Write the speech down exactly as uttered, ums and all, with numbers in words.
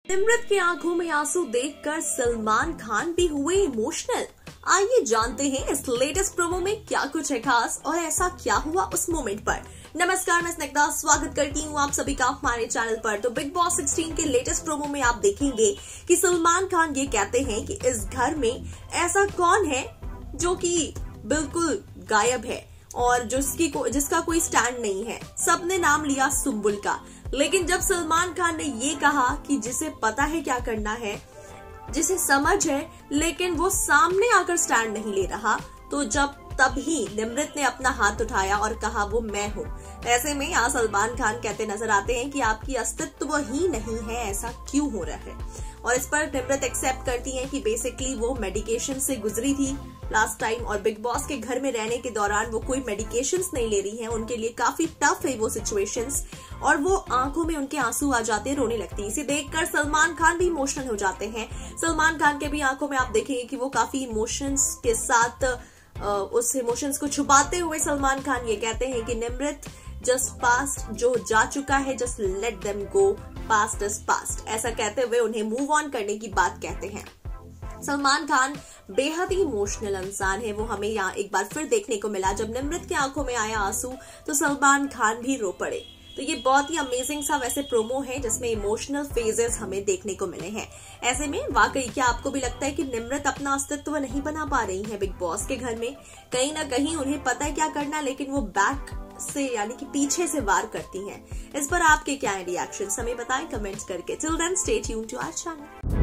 निम्रत की आंखों में आंसू देखकर सलमान खान भी हुए इमोशनल। आइए जानते हैं इस लेटेस्ट प्रोमो में क्या कुछ है खास और ऐसा क्या हुआ उस मोमेंट पर। नमस्कार, मैं स्निग्धा स्वागत करती हूँ आप सभी का हमारे चैनल पर। तो बिग बॉस सोलह के लेटेस्ट प्रोमो में आप देखेंगे कि सलमान खान ये कहते हैं कि इस घर में ऐसा कौन है जो कि बिल्कुल गायब है और जिसकी को, जिसका कोई स्टैंड नहीं है। सबने नाम लिया सुम्बुल का, लेकिन जब सलमान खान ने ये कहा कि जिसे पता है क्या करना है, जिसे समझ है, लेकिन वो सामने आकर स्टैंड नहीं ले रहा, तो जब तभी निम्रत ने अपना हाथ उठाया और कहा वो मैं हूँ। ऐसे में यहाँ सलमान खान कहते नजर आते हैं कि आपकी अस्तित्व ही नहीं है, ऐसा क्यों हो रहा है। और इस पर निम्रत एक्सेप्ट करती हैं कि बेसिकली वो मेडिकेशन से गुजरी थी लास्ट टाइम और बिग बॉस के घर में रहने के दौरान वो कोई मेडिकेशंस नहीं ले रही हैं। उनके लिए काफी टफ है वो सिचुएशंस और वो आंखों में उनके आंसू आ जाते हैं, रोने लगती है। इसे देखकर सलमान खान भी इमोशनल हो जाते हैं। सलमान खान के भी आंखों में आप देखेंगे कि वो काफी इमोशंस के साथ उस इमोशंस को छुपाते हुए सलमान खान ये कहते हैं कि निम्रत जस्ट पास्ट, जो जा चुका है just let them go, past is past. ऐसा कहते हुए उन्हें मूव ऑन करने की बात कहते हैं। सलमान खान बेहद ही इमोशनल इंसान है, वो हमें यहाँ एक बार फिर देखने को मिला। जब निम्रत की आंखों में आया आंसू तो सलमान खान भी रो पड़े। तो ये बहुत ही अमेजिंग सा वैसे प्रोमो है जिसमें इमोशनल फेजेस हमें देखने को मिले हैं। ऐसे में वाकई क्या आपको भी लगता है कि निम्रत अपना अस्तित्व नहीं बना पा रही है बिग बॉस के घर में? कहीं ना कहीं उन्हें पता है क्या करना, लेकिन वो बैक से यानी कि पीछे से वार करती हैं। इस पर आपके क्या है रिएक्शन, हमें बताएं कमेंट्स करके। Till then stay tuned to our channel.